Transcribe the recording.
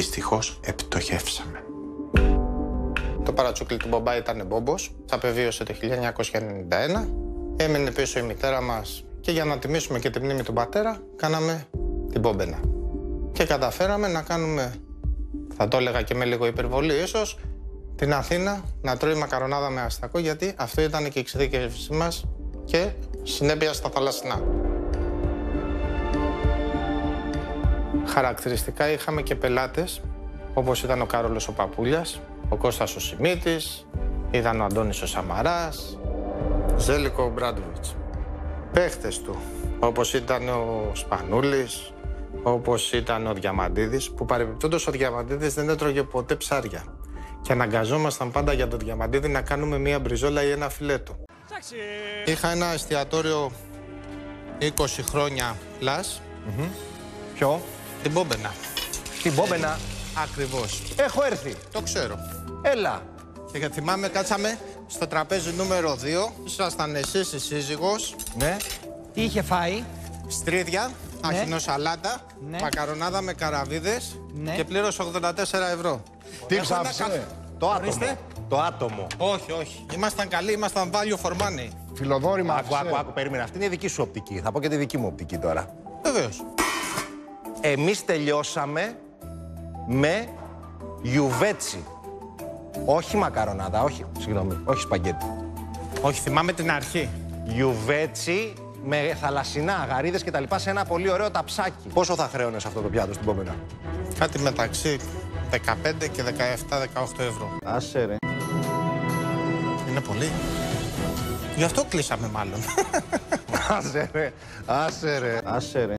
Δυστυχώς επιτοχεύσαμε. Το παρατσούκλι του μπαμπά ήταν μπόμπος. Απεβίωσε το 1991. Έμεινε πίσω η μητέρα μας και για να τιμήσουμε και τη μνήμη του πατέρα, κάναμε την μπόμπενα. Και καταφέραμε να κάνουμε, θα το έλεγα και με λίγο υπερβολή ίσως, την Αθήνα να τρώει μακαρονάδα με αστακό, γιατί αυτό ήταν και η εξειδίκευσή μας και συνέπεια στα θαλασσινά. Χαρακτηριστικά είχαμε και πελάτες, όπως ήταν ο Κάρολος ο Παπούλιας, ο Κώστας ο Σιμίτης, ήταν ο Αντώνης ο Σαμαράς, Ζέλικο ο Μπράντοβιτς. Παίχτες του, όπως ήταν ο Σπανούλης, όπως ήταν ο Διαμαντίδης, που παρεμπιπτόντως ο Διαμαντίδης δεν έτρωγε ποτέ ψάρια. Και αναγκαζόμασταν πάντα για τον Διαμαντίδη να κάνουμε μία μπριζόλα ή ένα φιλέτο. Είχα ένα εστιατόριο 20 χρόνια πλάς. Ποιο? Την Μπόμπενα. Την Μπόμπενα. Ακριβώς. Έχω έρθει. Το ξέρω. Έλα. Και θυμάμαι, κάτσαμε στο τραπέζι νούμερο 2. Ήσασταν εσείς η σύζυγος. Ναι. Τι είχε φάει? Στρίδια, αχινοσαλάτα, μακαρονάδα με καραβίδες και πλήρωσε 84 ευρώ. Τι ξάφησε? Το άτομο. Το άτομο. Όχι, όχι. Ήμασταν καλοί, ήμασταν value for money. Φιλοδόρημα. Άκου, περίμενα. Αυτή είναι η δική σου οπτική. Θα πω και τη δική μου οπτική τώρα. Βεβαίως. Εμείς τελειώσαμε με γιουβέτσι. Όχι μακαρονάδα, όχι, συγγνώμη, όχι σπαγκέτι. Όχι, θυμάμαι την αρχή. Γιουβέτσι με θαλασσινά, γαρίδες και τα λοιπά σε ένα πολύ ωραίο ταψάκι. Πόσο θα χρέωνες αυτό το πιάτο στην Πόμπενα? Κάτι μεταξύ 15 και 17-18 ευρώ. Άσε ρε. Είναι πολύ. Γι' αυτό κλείσαμε μάλλον. Άσε ρε. Άσε ρε. Άσε ρε.